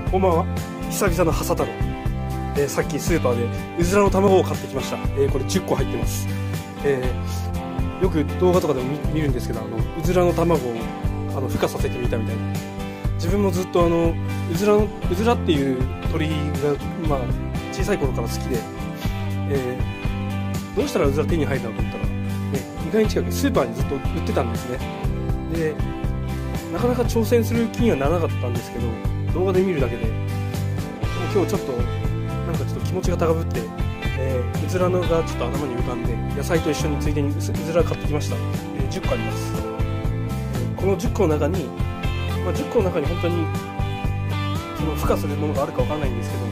こんばんは。久々のハサ太郎。さっきスーパーでうずらの卵を買ってきました。これ10個入ってます。よく動画とかでも見るんですけど、うずらの卵を孵化させてみたみたいな。自分もずっとうずらっていう鳥が、小さい頃から好きで、どうしたらうずら手に入るのと思ったら、意外に近くスーパーにずっと売ってたんですね。で、なかなか挑戦する気にはならなかったんですけど、動画で見るだけで、でも今日ちょっと気持ちが高ぶって、うずらのがちょっと頭に浮かんで、野菜と一緒についでにうずら買ってきました。10個あります。この10個の中に、10個の中に本当にその孵化するものがあるかわからないんですけ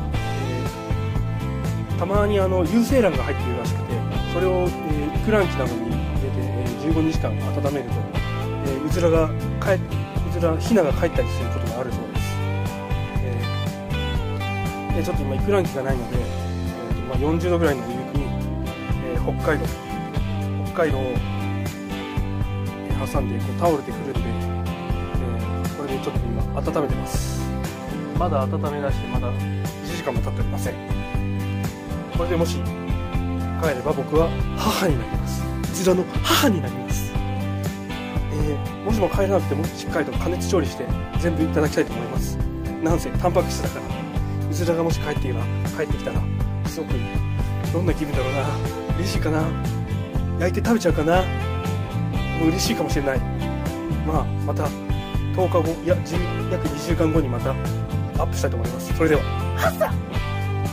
ど、たまに有精卵が入っているらしくて、それを、育卵機などに入れて、15日間温めると、ヒナが帰ったりすることがあるそうです。ちょっと今育卵機がないので、40度ぐらいのお湯に、北海道を挟んでタオルでくるんで、これでちょっと今温めてます。まだ温め出してまだ1時間も経っておりません。これでもし帰れば僕は母になります。うずらの母になります。もしも帰らなくてもしっかりと加熱調理して全部いただきたいと思います。なんせタンパク質だから。うずらがもし帰ってきたらすごくどんな気分だろうな。嬉しいかな、焼いて食べちゃうかな、もう嬉しいかもしれない。また10日後、約2週間後にまたアップしたいと思います。それでは。